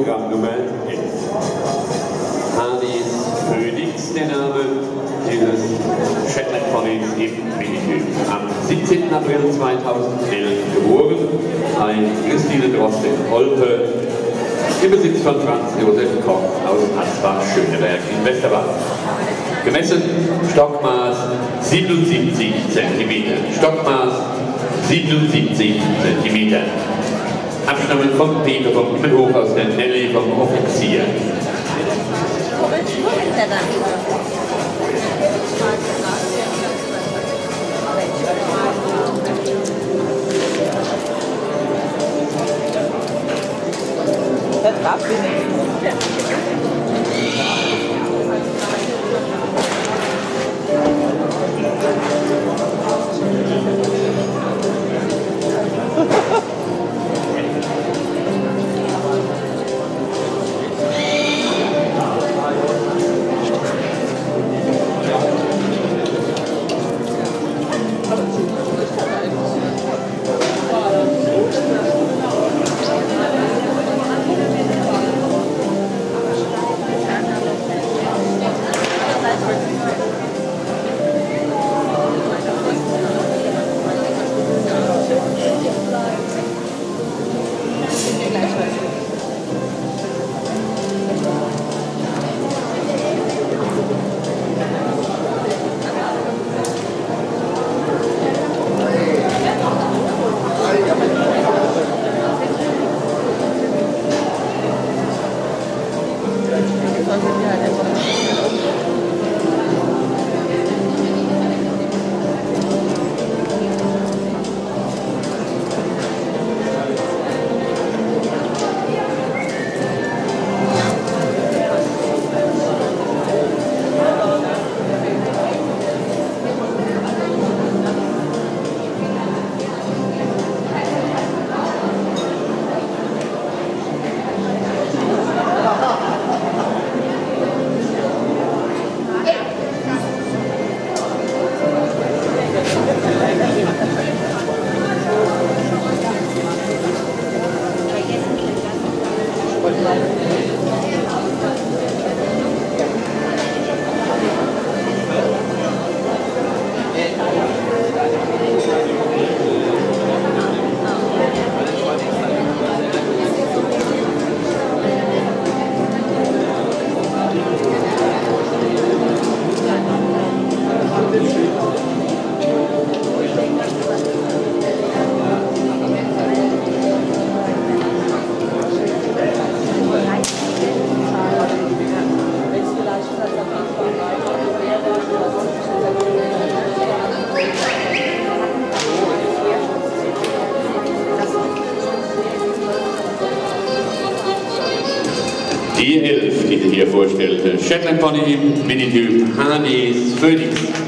Programmnummer 11. Harleys Phoenix, der Name dieses Shetland Ponys im Minityp. Am 17. April 2011 geboren, ein Christine Droste in Olpe, im Besitz von Franz Josef Koch aus Asbach-Schöneberg in Westerwald. Gemessen Stockmaß 77 cm. Stockmaß 77 cm. Abstammung von Peter vom Himmelhof aus der Nelly vom Offizier. Die 11, die sich hier vorstellte, Shetland Pony im Minityp Harleys Phoenix.